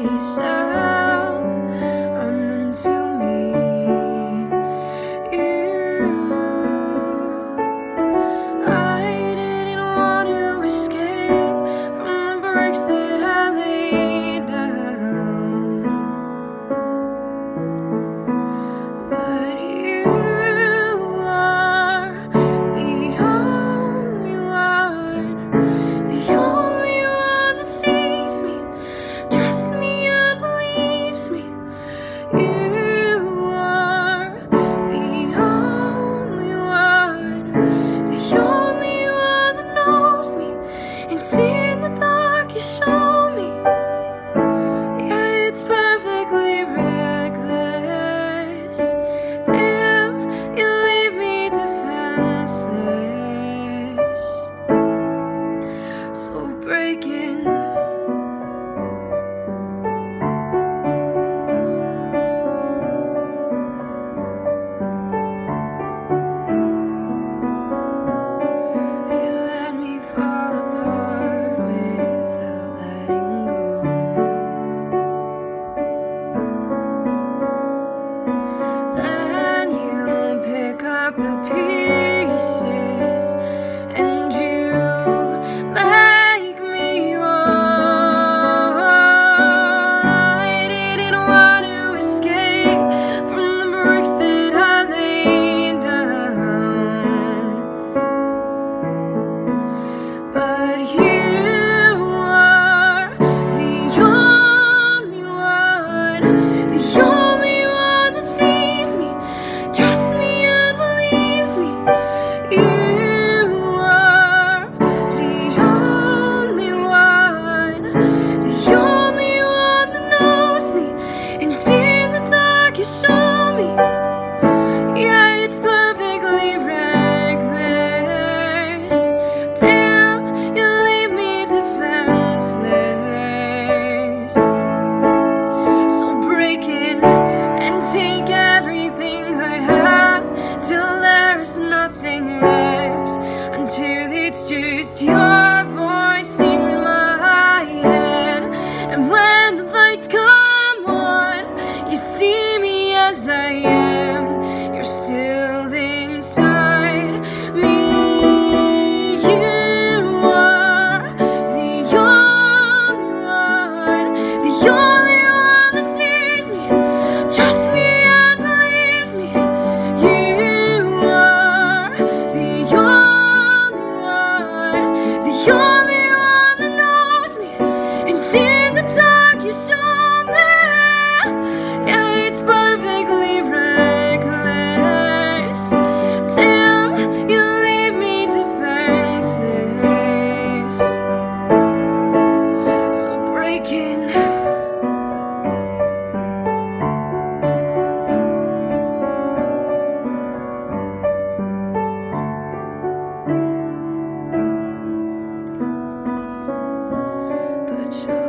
myself running to me. I didn't want to escape from the bricks that I laid down, but you are the only one that sees me, trusts me and believes me. You are the only one that knows me, and in the dark you show me. Yeah, it's perfectly reckless. Damn, you leave me defenseless. So breaking. You let me fall apart without letting go. Then you pick up the pieces and you make me whole. I didn't want to escape from the bricks that I laid down, but you are the only one that sees me, trusts me and believes me. You are the only one that knows me, and in the dark you show me. Yeah, it's perfectly reckless. Damn, you leave me defenseless. So break in and take everything I have till there's nothing left, until it's just your voice in my head. And when the lights come on, you see me as I am. You're still inside me. You are the only one that sees me, trusts me and believes me. You are the only one that knows me, and in the dark you show me. Yeah, it's perfectly reckless. Damn, you leave me defenseless. So breaking. But